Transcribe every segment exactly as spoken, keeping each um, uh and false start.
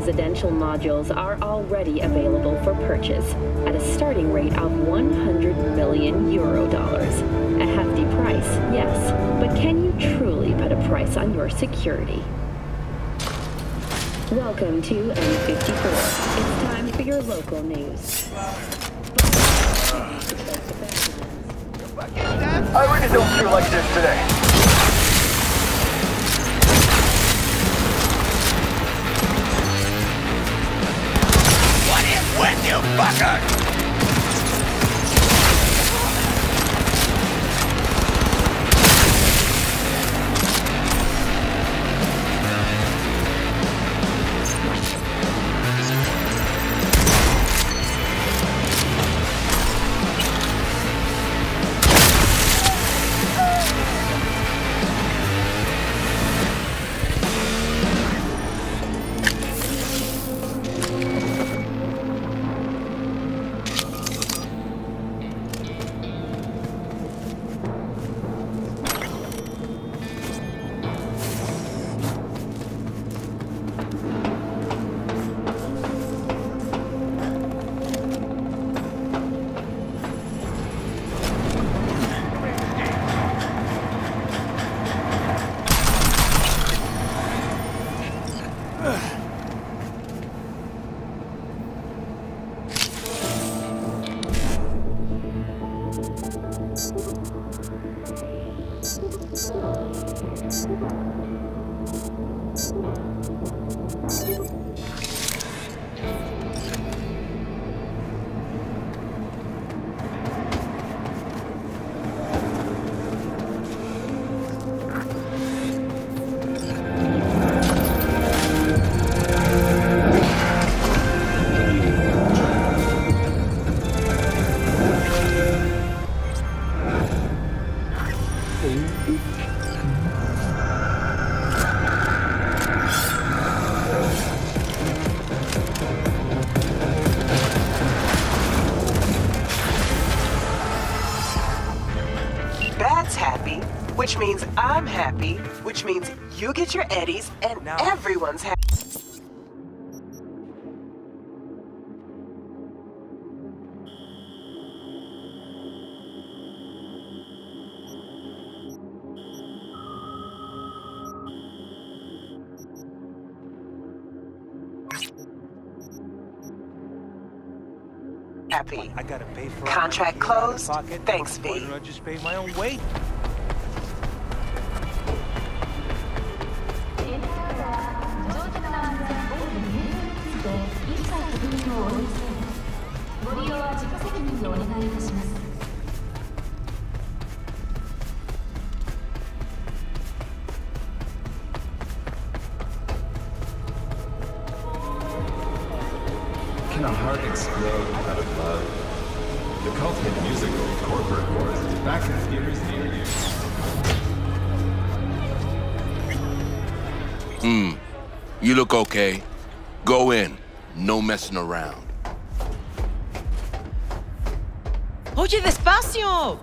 residential modules are already available for purchase at a starting rate of one hundred million euro dollars. A hefty price, yes, but can you truly put a price on your security? Welcome to M fifty-four. It's time for your local news. I really don't feel like this today. What is with you, fucker? Which means I'm happy, which means you get your eddies, and now everyone's happy. Happy. I gotta pay for contract closed. Thanks, V. Why don't I just pay my own way? Can a heart explode out of love? The cult-hit musical Corporate Wars is back in theaters near you. Hmm. You look okay. Go in. No messing around. Oye, despacio!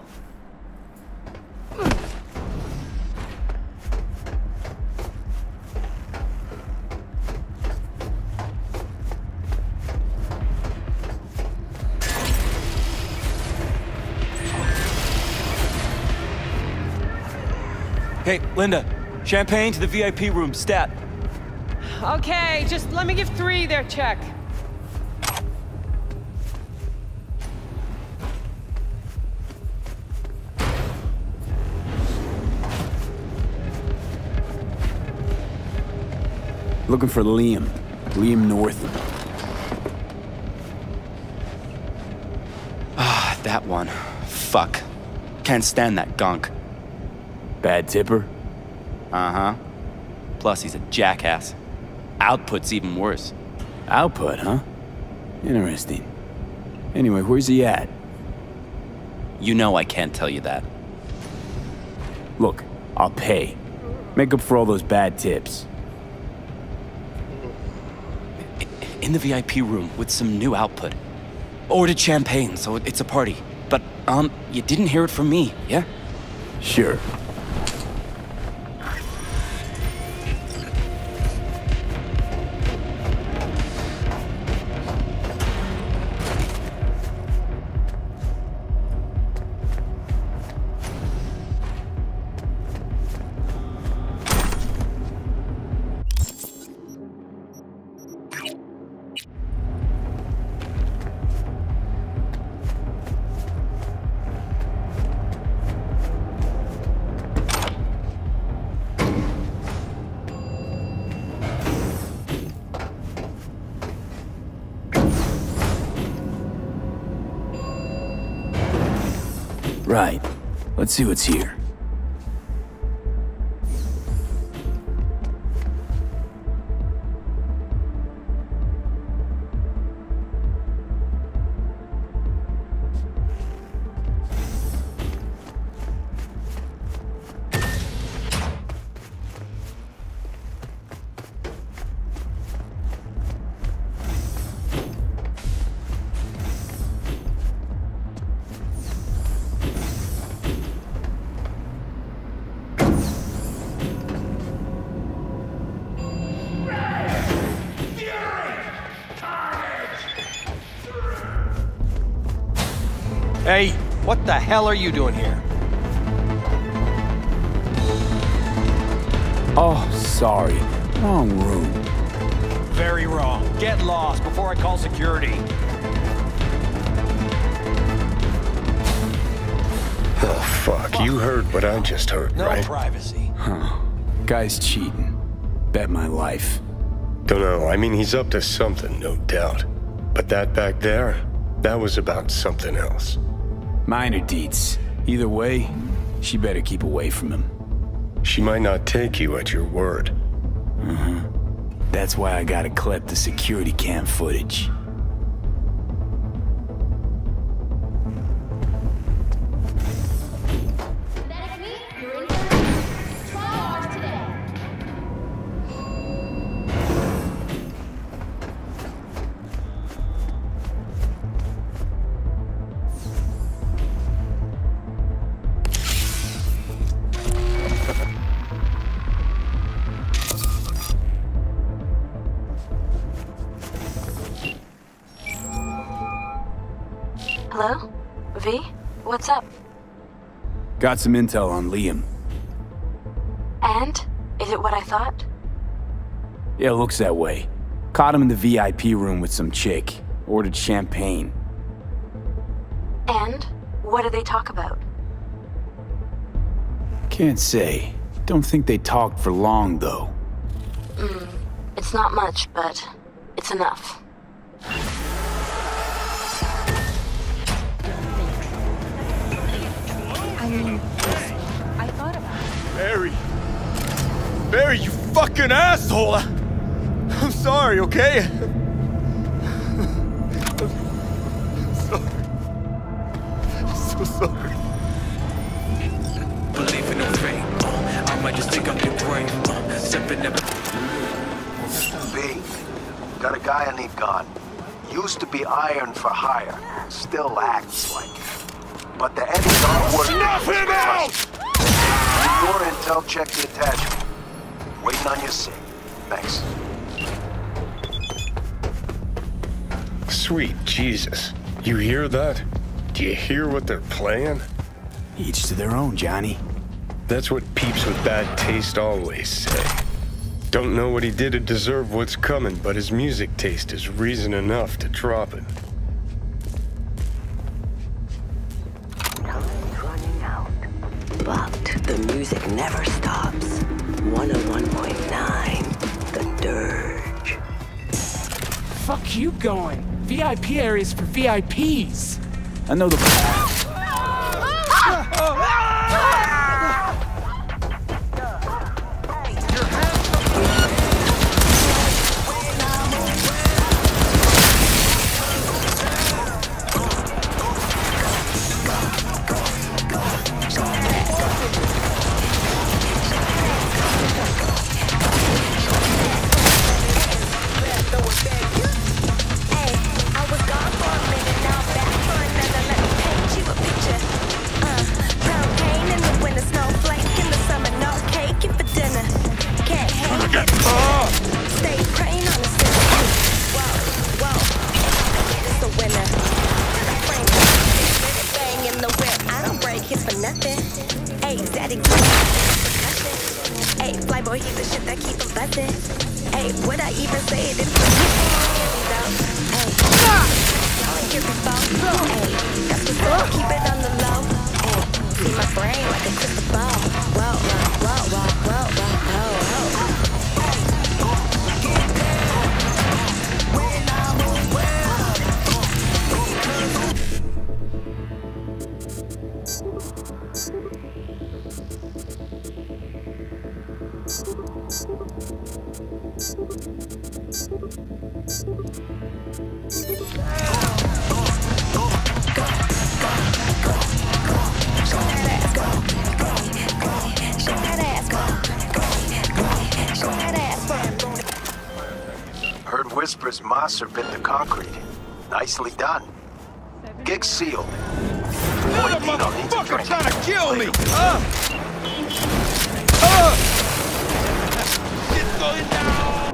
Hey, Linda. Champagne to the V I P room, stat. Okay, just let me give three their check. Looking for Liam. Liam Northam. Ah, that one. Fuck. Can't stand that gunk. Bad tipper? Uh-huh. Plus he's a jackass. Output's even worse. Output, huh? Interesting. Anyway, where's he at? You know I can't tell you that. Look, I'll pay. Make up for all those bad tips. In the V I P room with some new output. Ordered champagne, so it's a party. But, um, you didn't hear it from me, yeah? Sure. Right. Let's see what's here. Hey, what the hell are you doing here? Oh, sorry. Wrong room. Very wrong. Get lost before I call security. Oh, fuck. You heard what I just heard, no right? No privacy. Huh. Guy's cheating. Bet my life. Don't know. I mean, he's up to something, no doubt. But that back there, that was about something else. Minor deeds. Either way, she better keep away from him. She might not take you at your word. Uh-huh. That's why I gotta clip the security cam footage. Hello? V? What's up? Got some intel on Liam. And? Is it what I thought? Yeah, looks that way. Caught him in the V I P room with some chick. Ordered champagne. And? What did they talk about? Can't say. Don't think they talked for long, though. Mm, it's not much, but it's enough. I thought about it. Barry! Barry, you fucking asshole! I'm sorry, okay? I'm sorry. I'm so sorry. Believe in the fate. I might just pick up your brain. Stepping up. B, got a guy I need gone. Used to be iron for hire. Still acts like it. But the Eddies aren't working. Snuff him out! More intel, check the attachment. Waiting on your seat. Thanks. Sweet Jesus. You hear that? Do you hear what they're playing? Each to their own, Johnny. That's what peeps with bad taste always say. Don't know what he did to deserve what's coming, but his music taste is reason enough to drop it. But the music never stops. one oh one point nine, The Dirge. Fuck you going? V I P areas for V I Ps. I know the path. Heard whispers Master bit the concrete. Nicely done. Gig sealed. Another motherfucker trying to kill me! Uh. Uh. It's going down!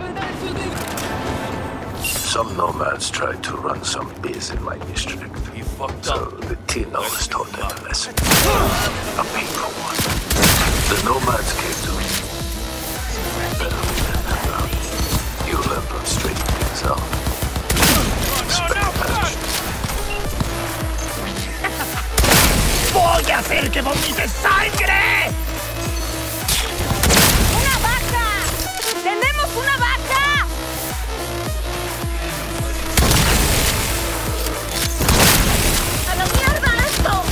Some nomads tried to run some biz in my district. He fucked so up. the Tinos taught them a lesson. A painful one. The nomads came to me. You learn from Streetkid, so. ¡Voy a hacer que vomites sangre! ¡Una vaca! ¡Tenemos una vaca! ¡A la mierda esto!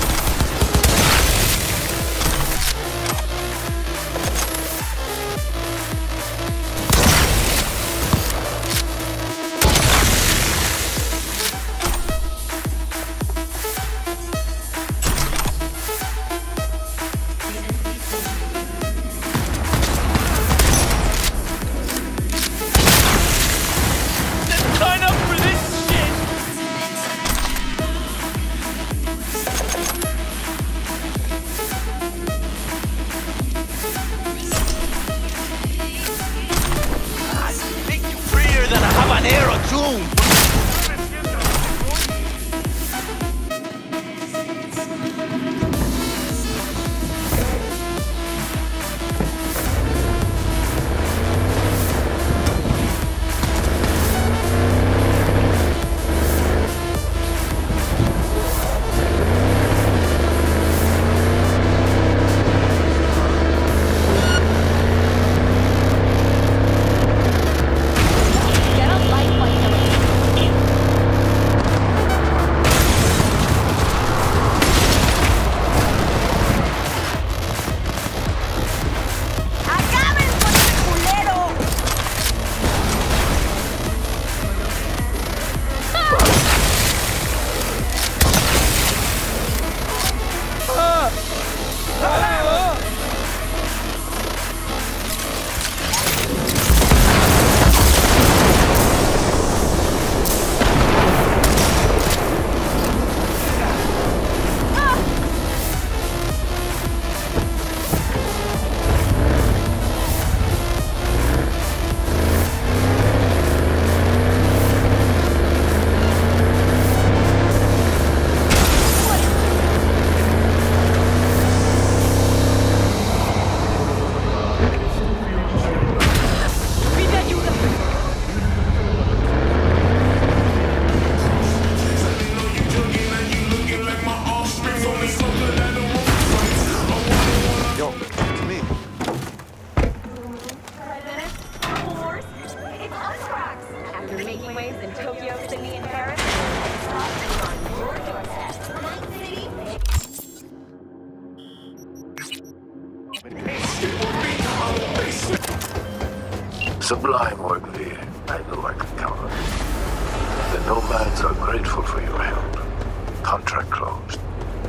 Sublime work, V. I knew I could count on you. The Nomads are grateful for your help. Contract closed.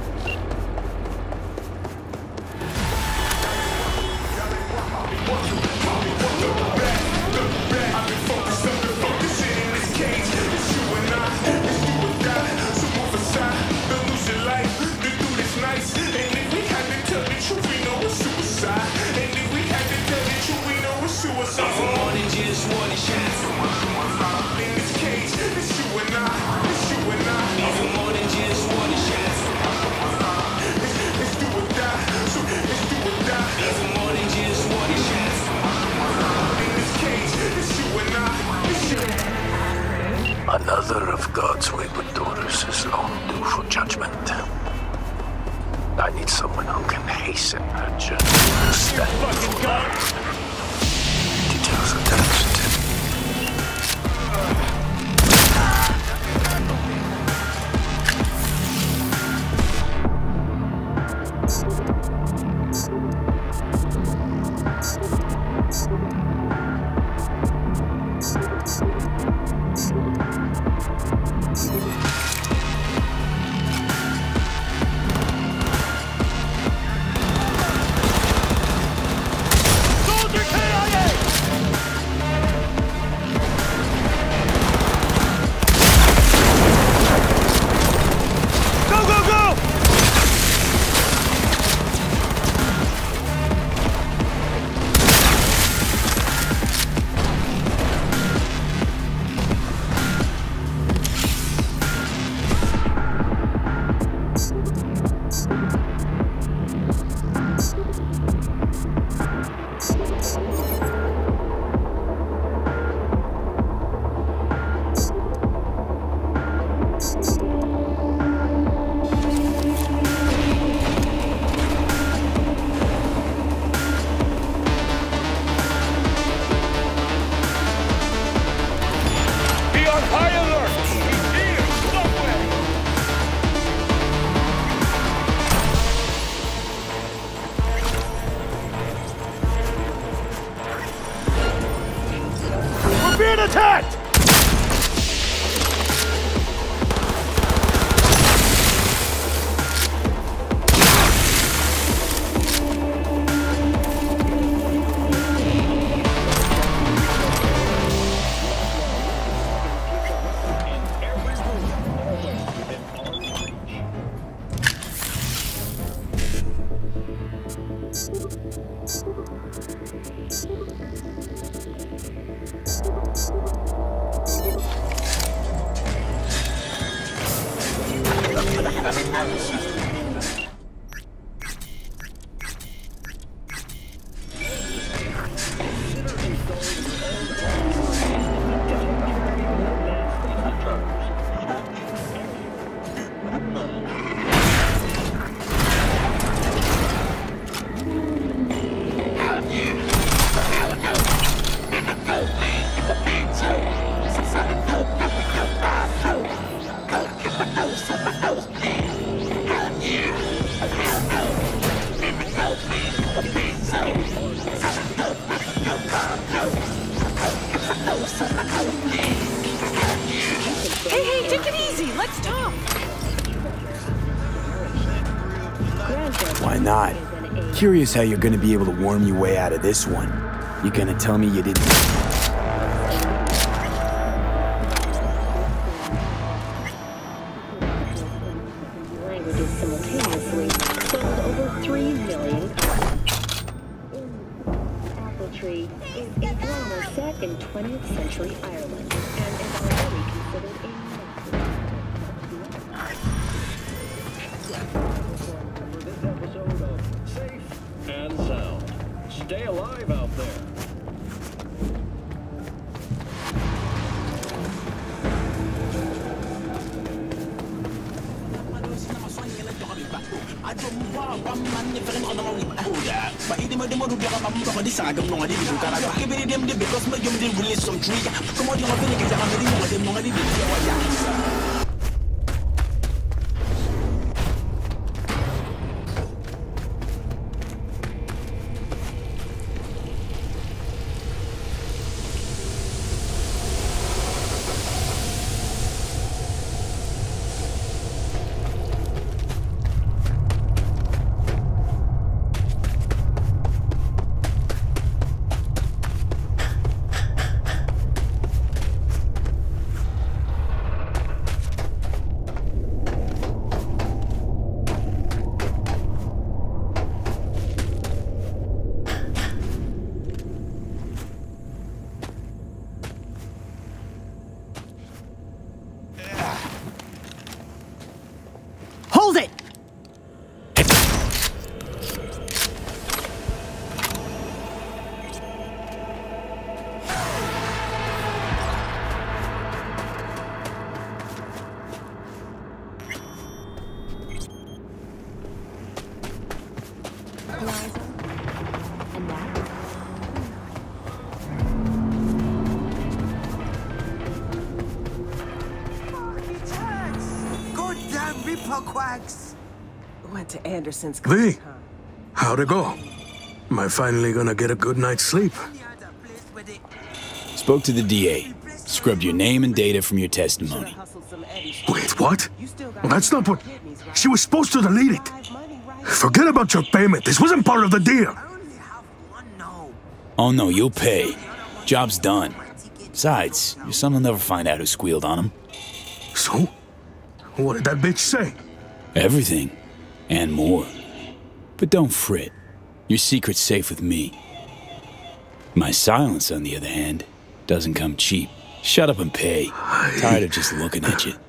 Another of God's wayward daughters is long due for judgment. I need someone who can hasten her journey to stand before God. Details attached. Hey, hey, take it easy. Let's talk. Why not? Curious how you're gonna be able to worm your way out of this one. You gonna tell me you didn't... Languages simultaneously sold over three million copies. Apple Tree is a drama set in twentieth century Ireland and is already considered a and sound. Stay alive out there. Hold it! Went to Anderson's. Leigh, how'd it go? Am I finally gonna get a good night's sleep? Spoke to the D A. Scrubbed your name and data from your testimony. Wait, what? That's not what... She was supposed to delete it. Forget about your payment. This wasn't part of the deal. Oh no, you'll pay. Job's done. Besides, your son will never find out who squealed on him. So? What did that bitch say? Everything. And more. But don't fret. Your secret's safe with me. My silence, on the other hand, doesn't come cheap. Shut up and pay. Tired of just looking at you.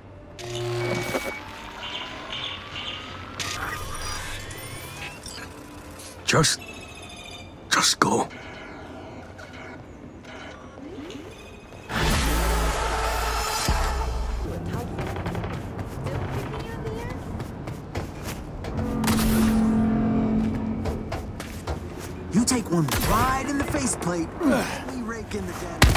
Just... just go. You take one right in the faceplate. We rake in the damage.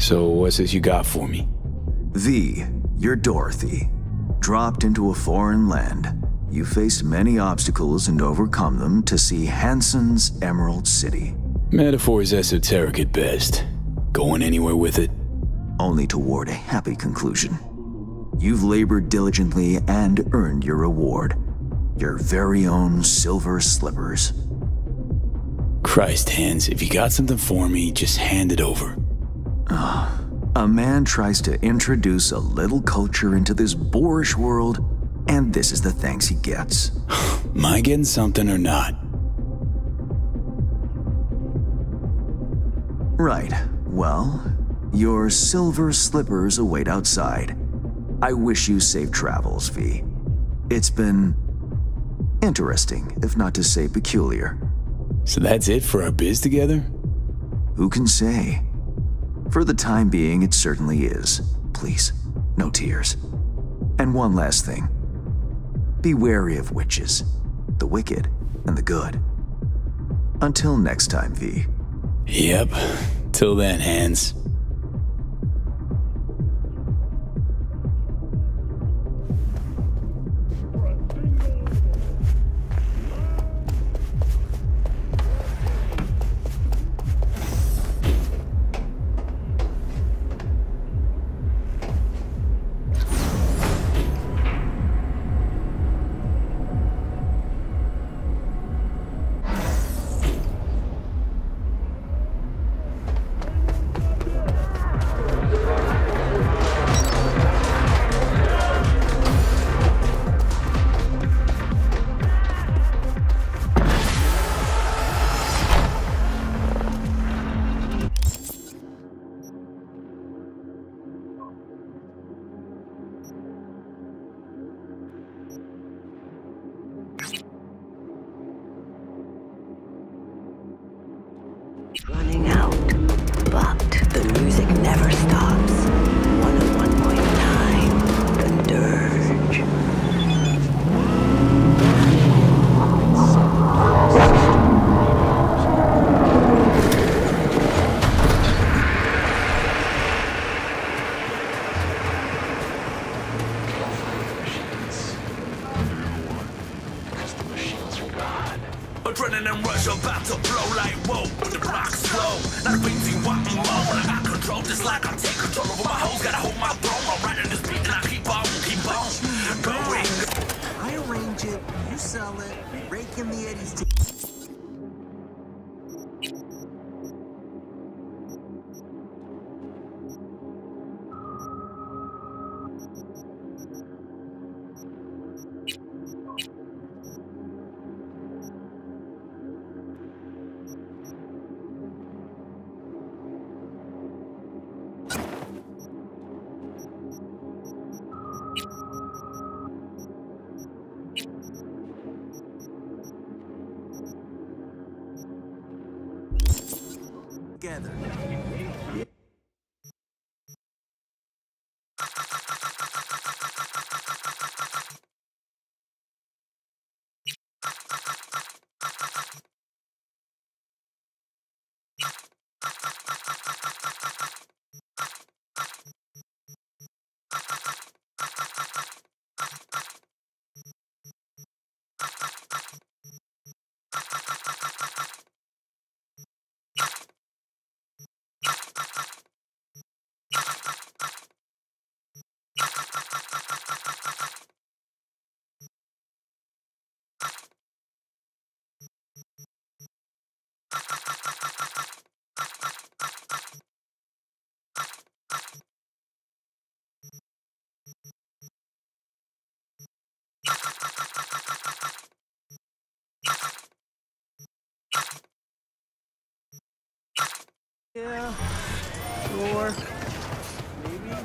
So what's this you got for me? V, you're Dorothy. Dropped into a foreign land. You faced many obstacles and overcome them to see Hansen's Emerald City. Metaphor is esoteric at best. Going anywhere with it? Only toward a happy conclusion. You've labored diligently and earned your reward. Your very own silver slippers. Christ, Hans, if you got something for me, just hand it over. Ah, a man tries to introduce a little culture into this boorish world, and this is the thanks he gets. Am I getting something or not? Right. Well, your silver slippers await outside. I wish you safe travels, V. It's been interesting, if not to say peculiar. So that's it for our biz together? Who can say? For the time being, it certainly is. Please, no tears. And one last thing. Be wary of witches, the wicked and the good. Until next time, V. Yep. Till then, Hans. Running out, but the music never stops. one oh one point nine, The Dirge. Adrenaline rush about to blow like whoa. The clock's slow. Not a crazy want more. When I got control, just like I'm taking control over my hoes. Gotta hold my throne. I'm riding this beat and I keep on, keep on going. I arrange it, you sell it, we rake in the eddies to together. Yeah, sure, maybe.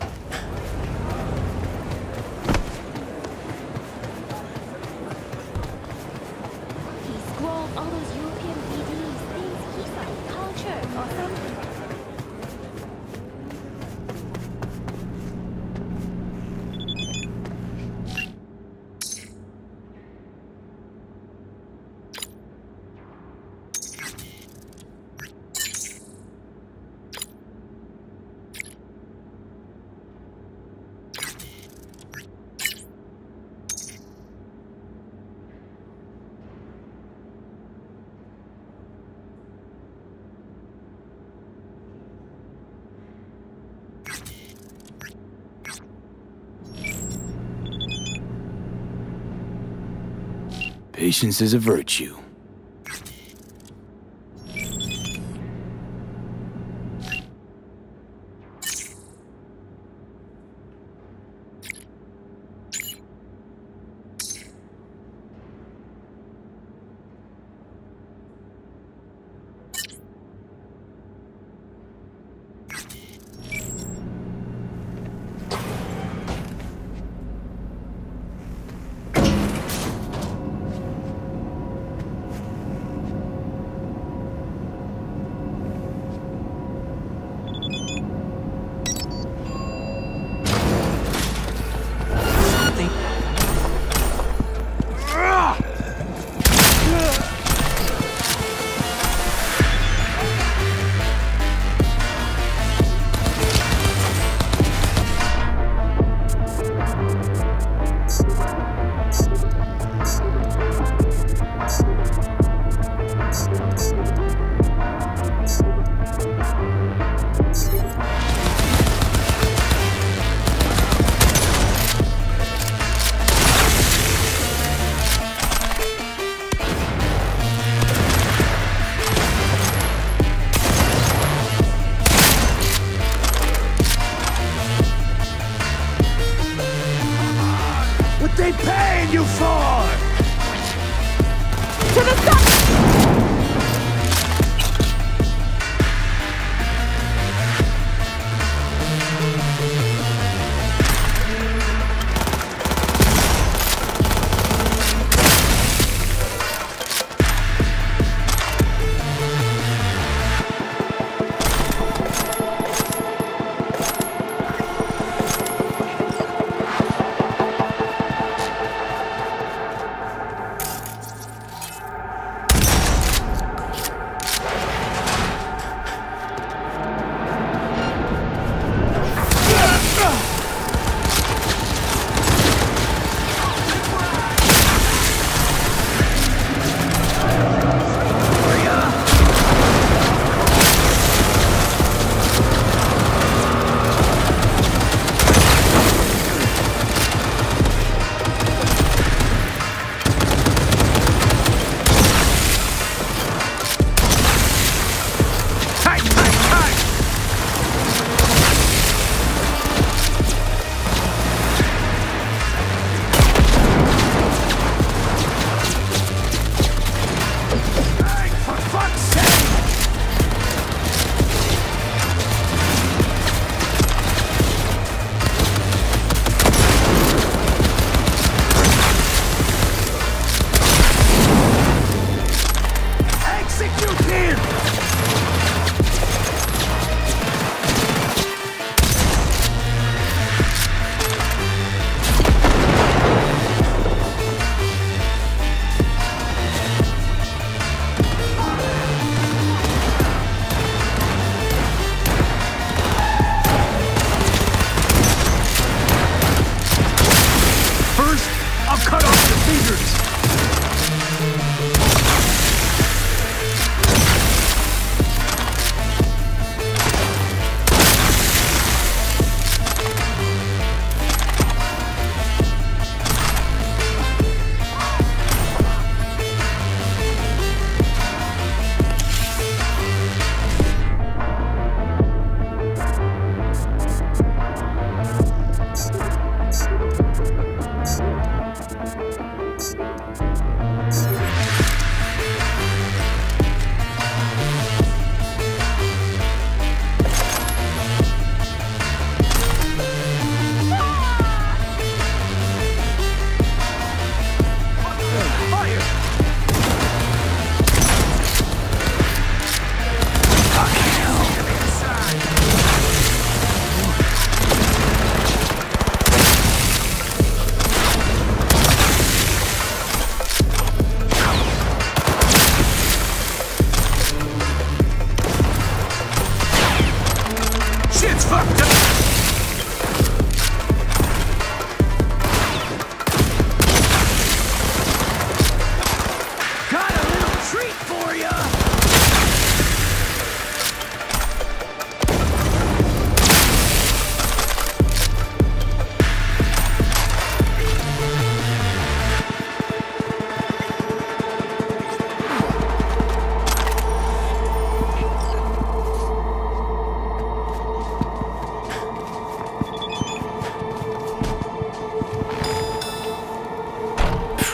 He scrolled all those European V Ds, things he's like culture or something. Patience is a virtue.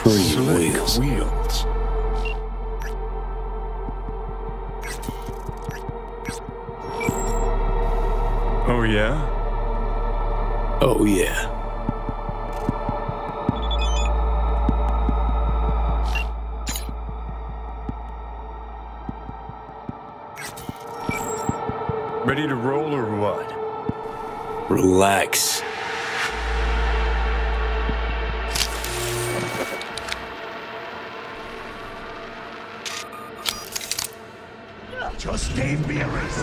Pretty Slick wheels. wheels. Oh, yeah? Oh, yeah. Ready to roll or what? Relax. Just gave me a race.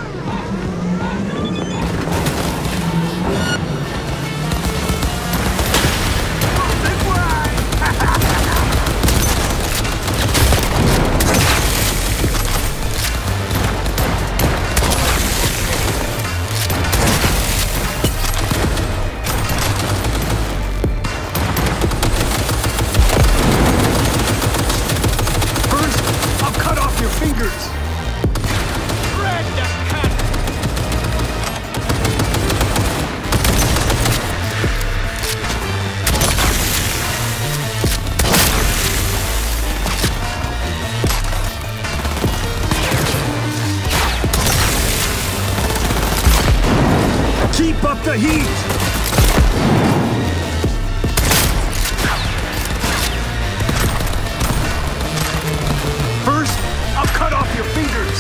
The heat! First, I'll cut off your fingers!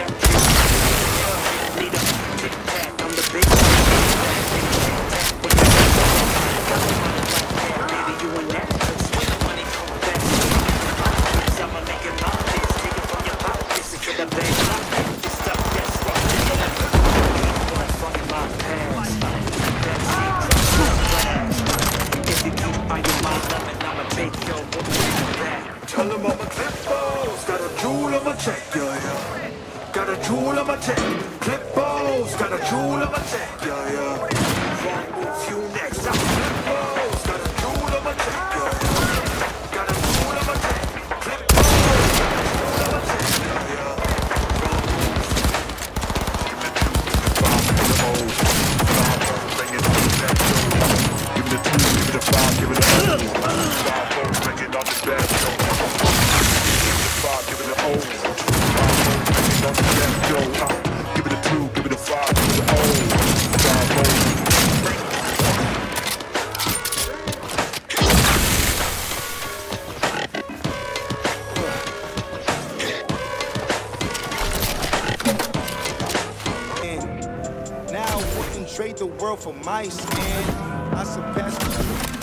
Tell them I'm a clip-balls, got a jewel on my check, yeah, yeah. Got a jewel on my check. Clip-balls, got a jewel on my check, yeah, yeah. Wrong move, you next. I'm clip-balls, got a jewel on my check, yeah, yeah. Got a jewel on my check. Clip-balls, got a jewel on my check, yeah, yeah. Wrong move. Give it a two, give it a five, give it a five, bring it on the best show. Give it a O. Give it a two, give it a five, give it a O. Now I wouldn't trade the world for mice, man. I surpassed the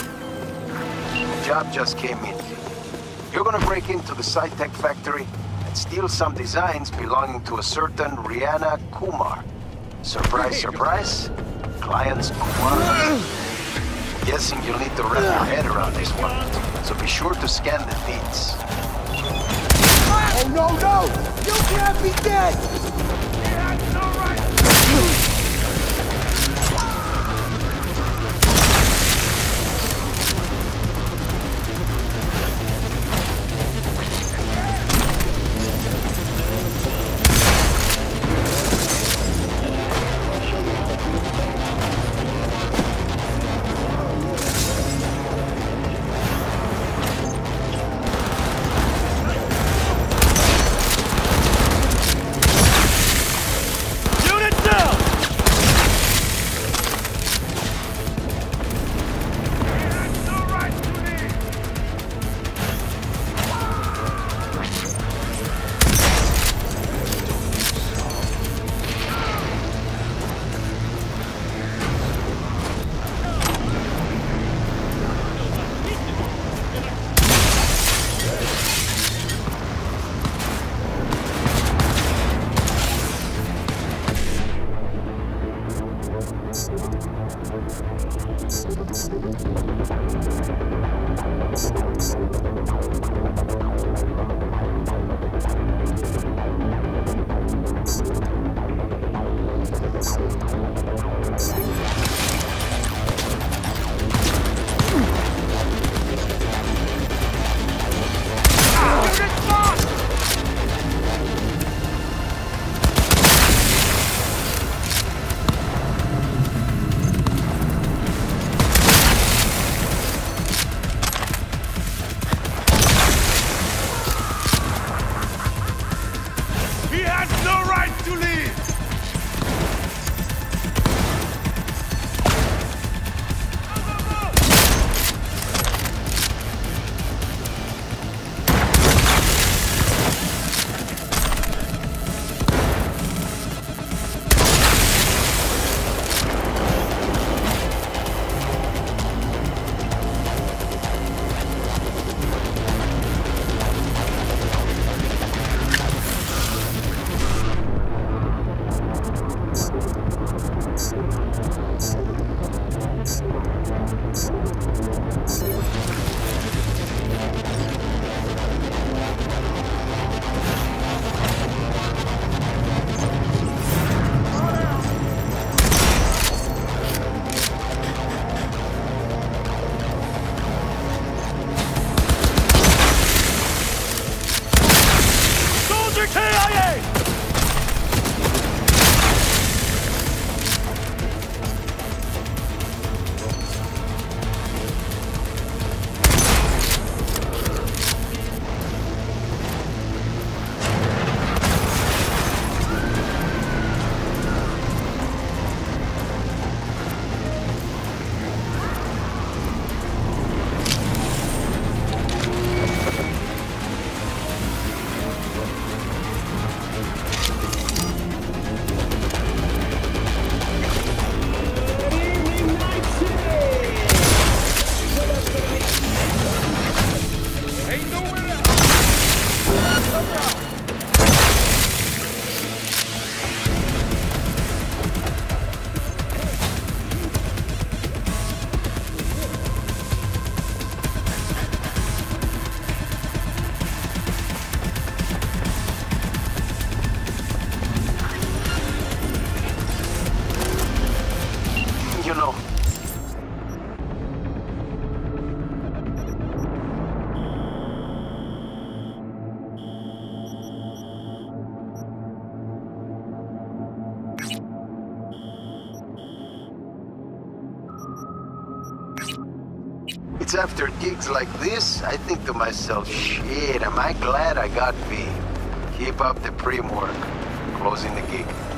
job just came in. You're gonna break into the SciTech factory and steal some designs belonging to a certain Rihanna Kumar. Surprise, surprise. Client's Kumar. Guessing you'll need to wrap your head around this one, so be sure to scan the deeds. Oh no, no! You can't be dead! Yeah, it's alright! It's after gigs like this, I think to myself, shit, am I glad I got B. Keep up the preem work. Closing the gig.